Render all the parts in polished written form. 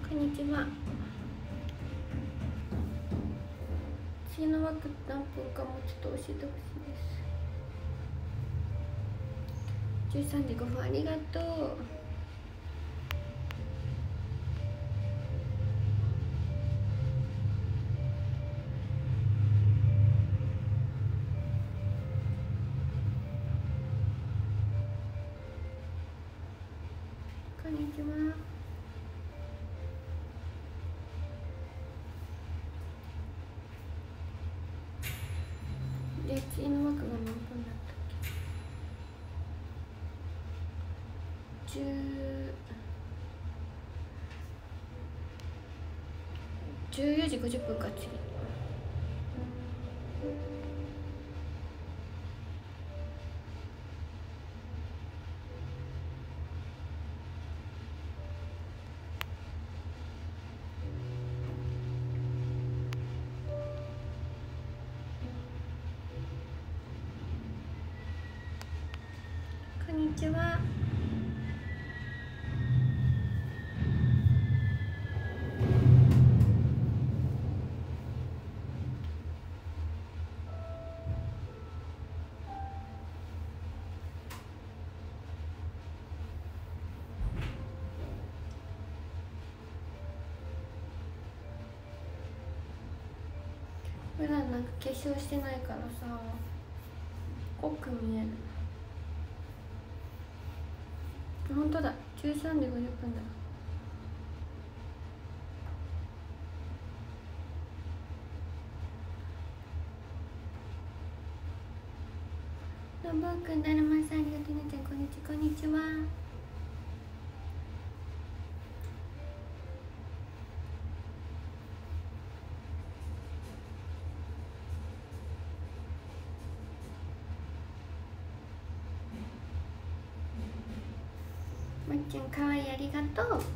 こんにちは。次の枠何分かもちょっと教えてほしいです。13時5分ありがとう。こんにちは。で、次の枠が何分だったっけ。14時50分か次。こんにちは。普段なんか化粧してないからさ、濃く見える。本当だ、13時50分だ。のぼうくん、だるまさん、ありがとうねちゃん、こんにちは。こんにちは。まっちゃん、かわいい、ありがとう。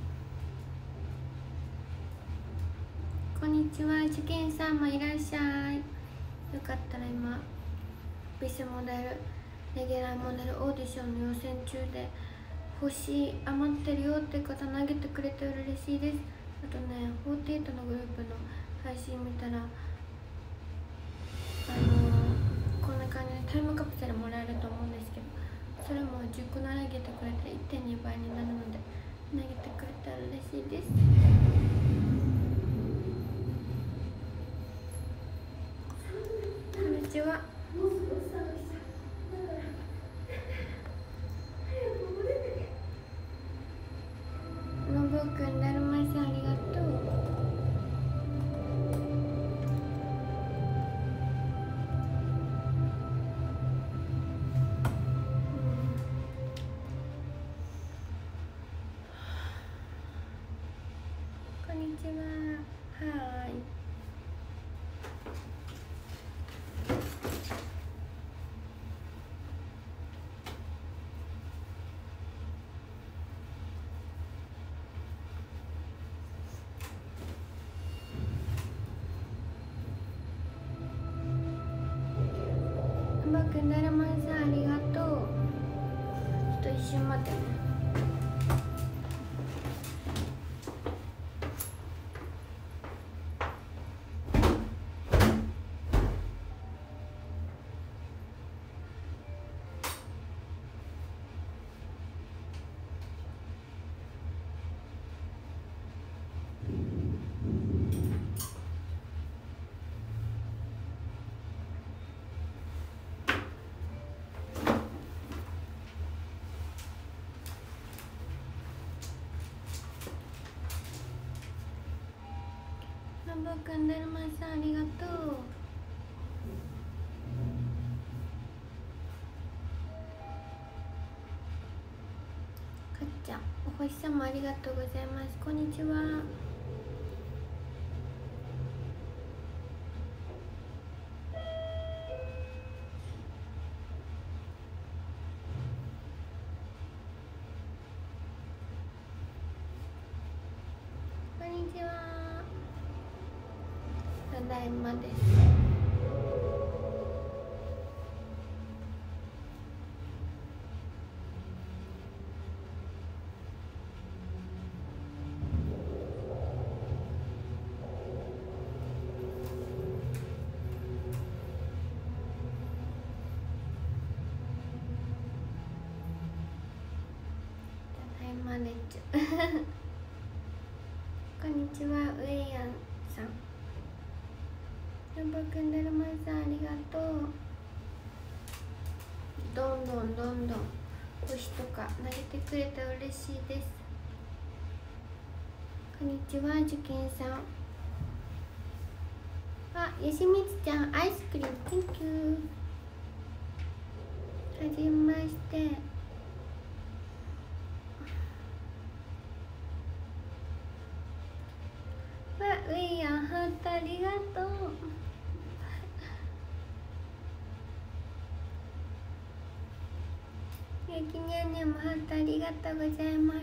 こんにちは。受験さんもいらっしゃい。よかったら今ビスモデルレギュラーモデルオーディションの予選中で、星余ってるよって方投げてくれて嬉しいです。あとね、48のグループの配信見たらこんな感じでタイムカプセルもらえると思うんですけど、それも10個投げてくれたら 1.2 倍になるので、投げてくれたら嬉しいです。こんにちは。のぼうくん、だるまさん、ありがとう。こんにちは。はーい。のぼうくん、だるまさん、ありがとう。ちょっと一瞬待ってね。のぼうくん、だるまさん、ありがとう。かっちゃん、お星様ありがとうございます。こんにちは。こんにちは。ただいまです。 までっちゅこんにちは、ウェイヤンさん。ロボくん、だるまさんありがとう。どんどん星とか投げてくれて嬉しいです。こんにちは、受験さん。あ、よしみつちゃん、アイスクリーム Thank you。 はじめまして。わ、ウェイヤンハートありがとう。ゆきにゃんにゃんもハートありがとうございます。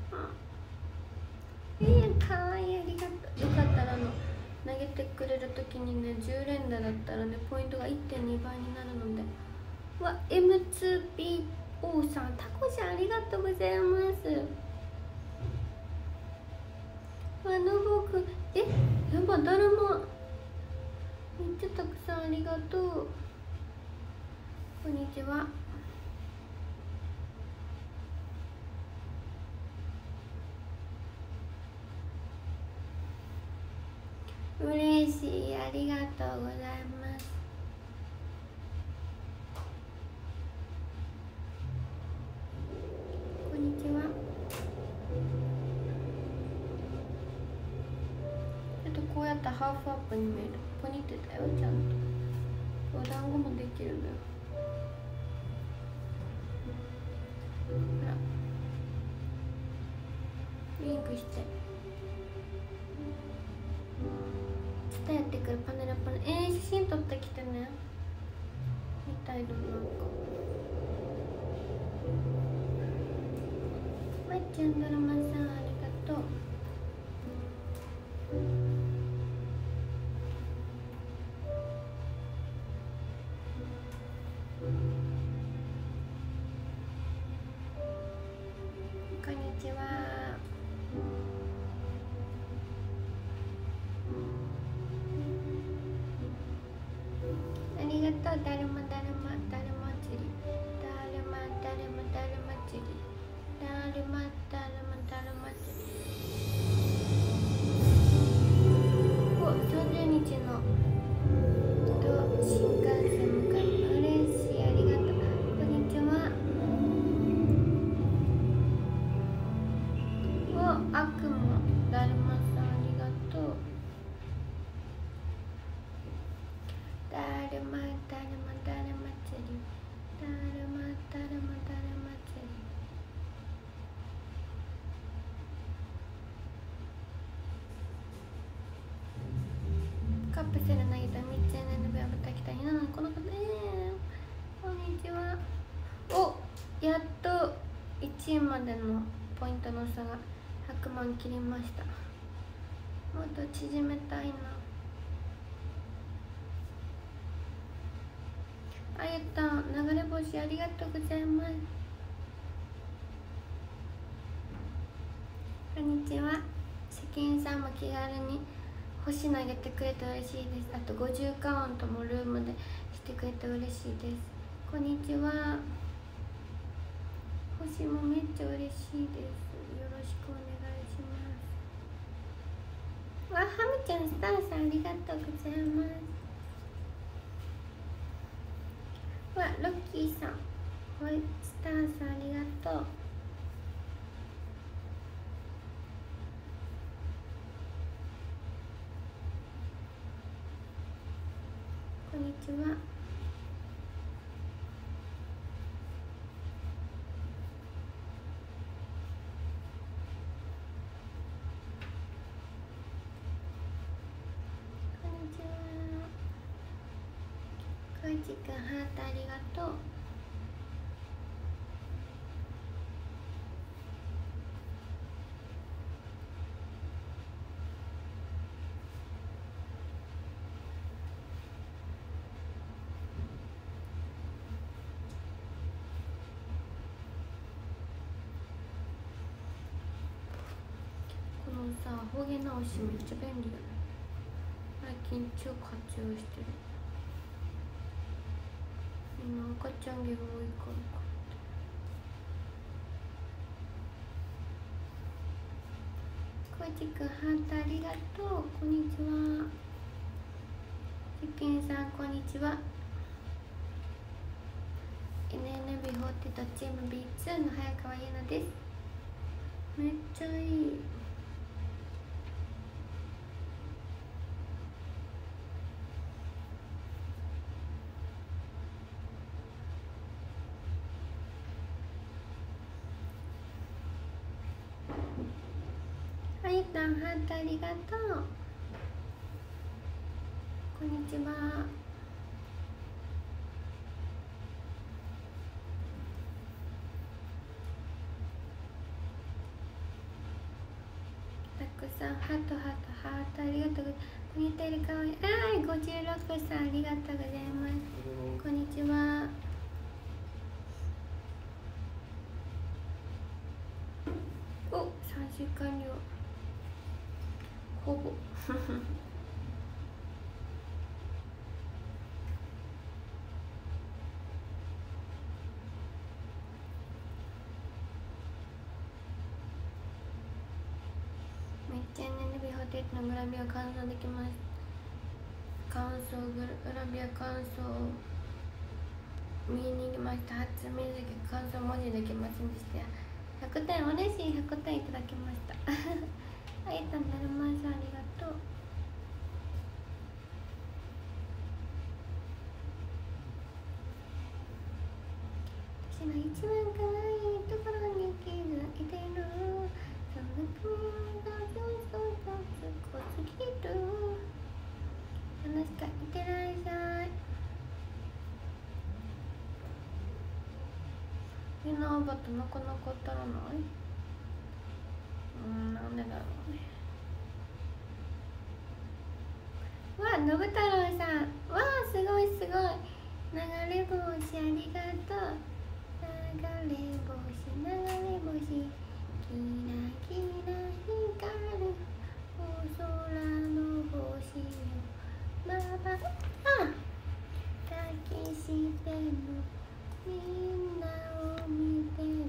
ウェイヤンかわいい、ありがとう。よかったら投げてくれるときにね、10連打だったらね、ポイントが 1.2 倍になるので。わ、M2BO さん、タコちゃんありがとうございます。わ、のぼくん、やば、だるまめっちゃたくさんありがとう。こんにちは。嬉しい、ありがとうございます。こんにちは。こうやってハーフアップに見える。ポニテだよ、ちゃんと。お団子もできるのよ。ほら、ウインクして。伝えてくるパネル写真撮ってきてね。みたいのなんか。まっちゃん、ドラマさんありがとう。こんにちは。ありがとう、だるま釣り。だるま釣り。だるま釣り。お、30日の新幹線向かい、嬉しい、ありがとう。こんにちは。お、悪魔、だるまさんありがとう。だるま釣り。だるま釣り。カプセル投げた3つの指輪ぶたきたいな。この方ね、こんにちは。お、やっと1位までのポイントの差が100万切りました。もっと縮めたいな。あゆたん、流れ星ありがとうございます。こんにちは。世間さんも気軽に星投げてくれて嬉しいです。あと50カウントもルームでしてくれて嬉しいです。こんにちは。星もめっちゃ嬉しいです。よろしくお願いします。わ、ハムちゃん、スターさんありがとうございます。わ、ロッキーさん、はい、スターさんありがとう。こんにちは。こんにちは。こいちくん、ハートありがとう。このさ、方言直しめっちゃ便利だね。最近超活用してる。みんな赤ちゃん毛が多いからか。 こちくんハートありがとう。こんにちは。ちけんさんこんにちは。 NNB48 チーム B2 の早川優奈です。めっちゃいい。あゆたんハートありがとう。こんにちは。たくさんハートありがとう。こんにちは。かわいい。56さんありがとうございます。こんにちは。お、3時間量ほぼめっちゃ NNB48 のグラビア感想できます。グラビア感想見に行きました。初見だけ感想文字できませんでした。100点嬉しい。100点いただきましたあゆたんだるまさんありがとう。私の一番可愛いところに気づいてる。そんな君がそうすごすぎる。話しかいってらっしゃい。みんなアバタなかなか当たらない。なんでだろうね。わあ、のぶ太郎さん。わあ、すごいすごい。流れ星ありがとう。流れ星キラキラ光るお空の星よまばあ抱きしてるみんなを見てる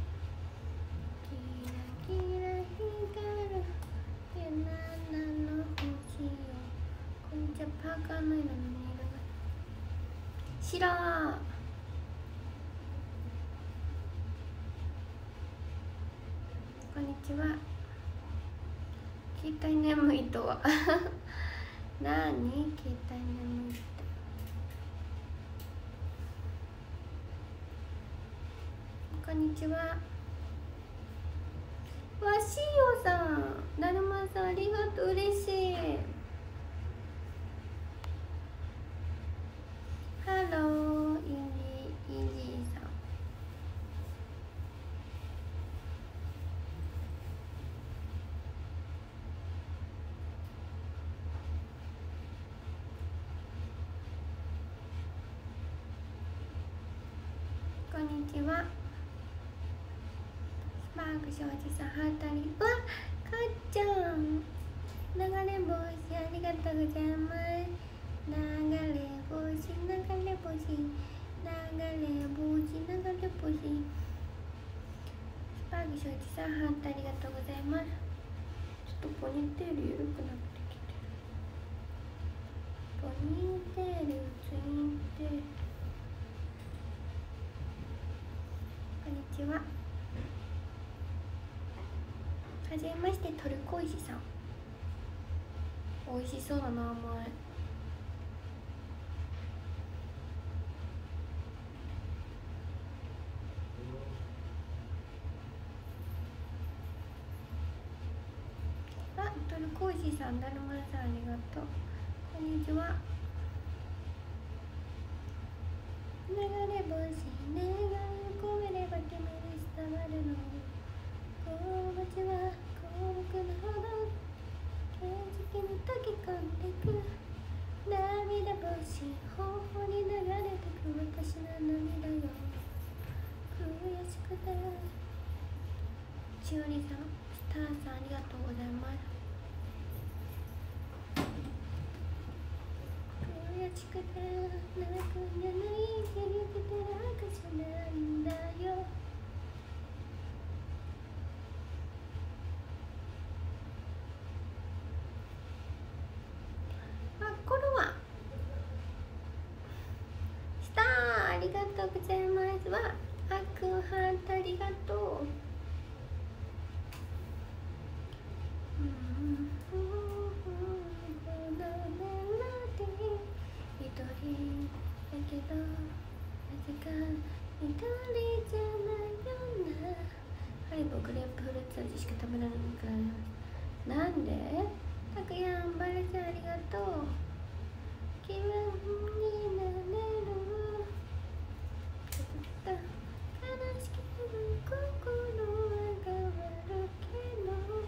キラキラ光るゆななの星よ。こんにちは。パーカーの色の色が白。こんにちは。携帯眠いとはなに携帯眠いって。こんにちは。わしおさん、だるまさんありがとう。嬉しい。ハローインジーさん。こんにちは。スパーク庄司さんハートあり。わっ、かっちゃん。流れ星ありがとうございます。流れ星流れ星流れ星流れ星。スパーク庄司さんハートありがとうございます。ちょっとポニーテール緩くなってきてる。ポニーテールツインテール。こんにちは。はじめまして。トルコ石さん。美味しそうな名前。あ、トルコ石さん、だるまさんありがとう。こんにちは。流れ星願いを込めれば君に伝わるの。この街は幸福なほど景色に溶け込んでく。涙星頬に流れてく私の涙よ。悔しくて。しおりさん、スターさんありがとうございます。悔しくて泣くんじゃない。生きてる証なんだよ。 はあっくんハートありがとう。一人だけどなぜか一人じゃないよな。ハリボーグレープフルーツ味しか食べられないからなんで。たくやんバレちゃんありがとう。気分になれる悲しければ心は変わるけど。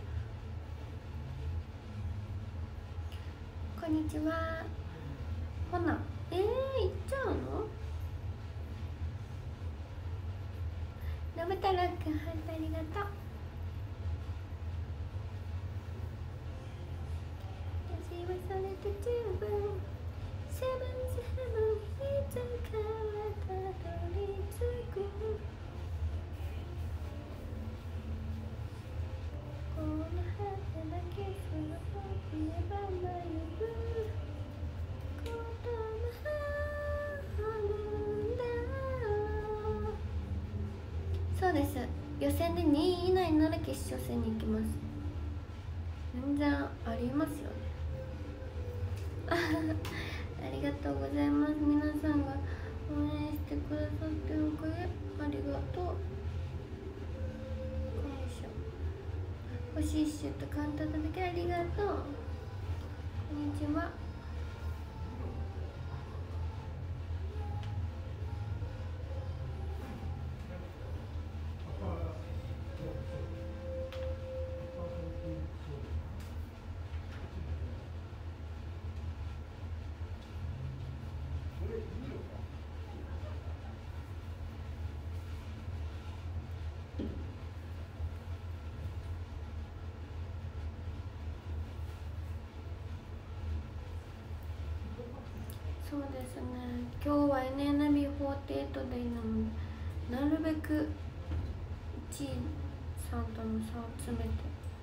こんにちは。ほな行っちゃうの。のぶたらくんハートありがとう。私はそれで十分。セブンセブンいつかはたどり着く。この果てなき空を言えば迷うこともあるんだ。そうです。予選で2位以内なら決勝戦に行きます。全然ありますよね。ありがとうございます。皆さんが応援してくださってるおかげありがとう。よいしょ。星一周とカウンターだけありがとう。こんにちは。そうですね。今日は NNB48 でいいので、なるべく1位さんとの差を詰めて。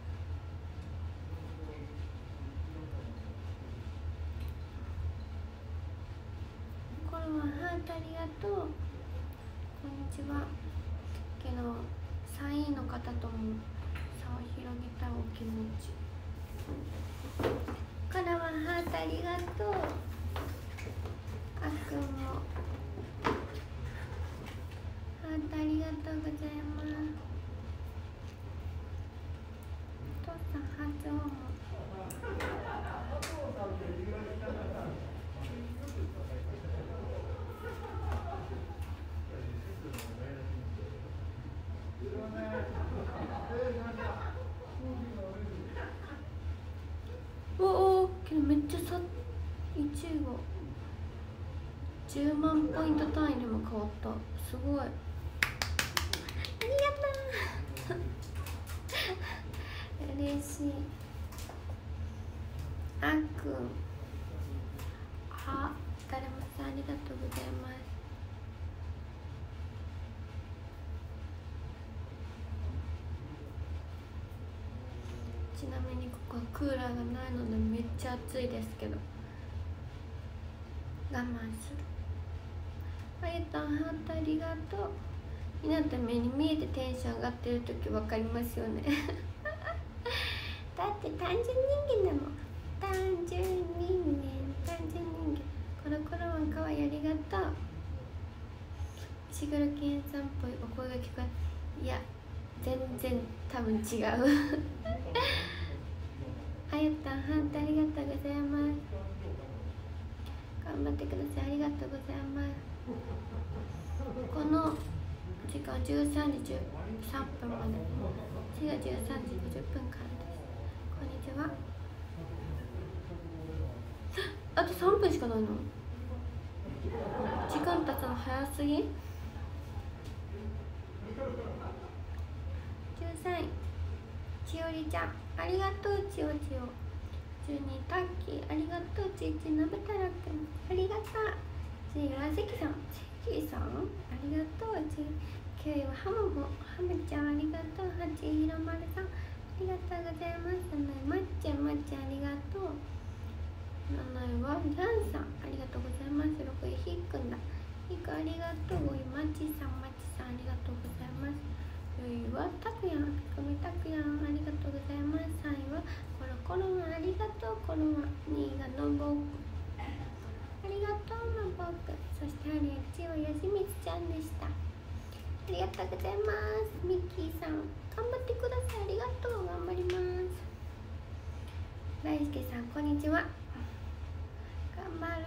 これはハートありがとう。こんにちは。けど3位の方とも差を広げたお気持ち。これはハートありがとう。あっくんもハートありがとうございます。お父さんハートもおお、けどめっちゃ差1位が10万ポイント単位でも変わった。すごい、ありがとう嬉しい。あっくん誰もさんありがとうございます。ちなみにここはクーラーがないのでめっちゃ暑いですけど我慢する。あゆたんハートありがとう。みんなと目に見えてテンション上がってる時分かりますよねだって単純人間だもん。単純人間コロコロワンかわいいありがとう。石黒健さんっぽいお声が聞こえ、いや全然多分違うあゆたんハートありがとうございます。頑張ってください。ありがとうございます。この時間13時13分まで、次は13時50分からです。こんにちは。あと3分しかないの。時間経つの早すぎ。13位ちおりちゃんありがとう。ちお12タッキーありがとう。11のぶたらくんありがとう。次は関さんありがとう。9位はハムちゃんありがとう。8位ひろまるさんありがとうございます。7位まっちゃんありがとう。7位はジャンさんありがとうございます。6位ひっくんだ。ひっくんありがとう。5位まちさんさんありがとうございます。4位はたくやん、たくやんありがとうございます。3位はコロコロンありがとうコロン。2位がのぼくありがとうのぼく。そして1位はやじみつちゃんでした。ありがとうございます。ミッキーさん頑張ってください。ありがとう。頑張ります。大輔さんこんにちは。頑張る。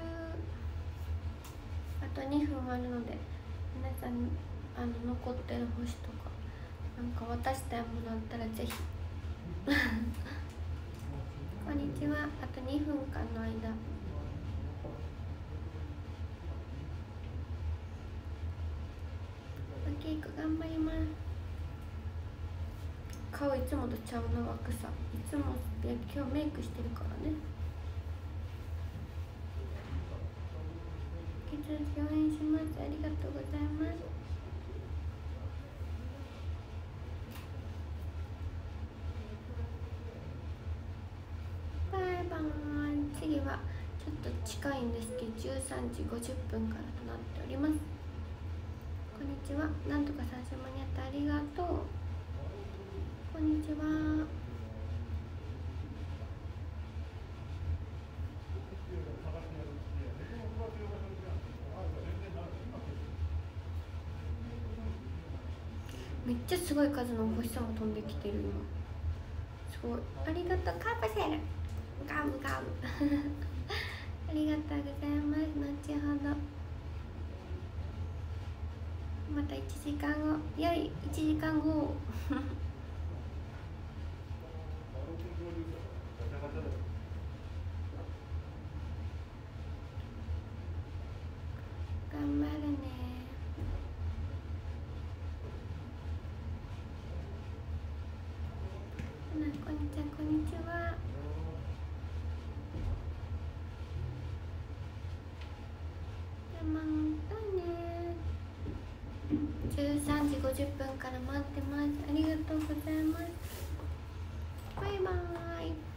あと2分あるので皆さん残ってる星とかなんか渡したいものあったらぜひこんにちは。あと2分間の間ケイク頑張ります。顔いつもとちゃうな。枠さいつも今日メイクしてるからね。引き続き応援します。ありがとうございます。バイバイ。次はちょっと近いんですけど13時50分からとなっております。こんにちは。なんとか最初間に合ってありがとう。こんにちは。めっちゃすごい数のお星様飛んできてる今。すごい。ありがとうカプセル。ガムガムありがとうございます。後ほどまた1時間後。良い1時間後頑張るね。こんにちは。こんにちは。またね。13時50分から待ってます。ありがとうございます。バイバーイ。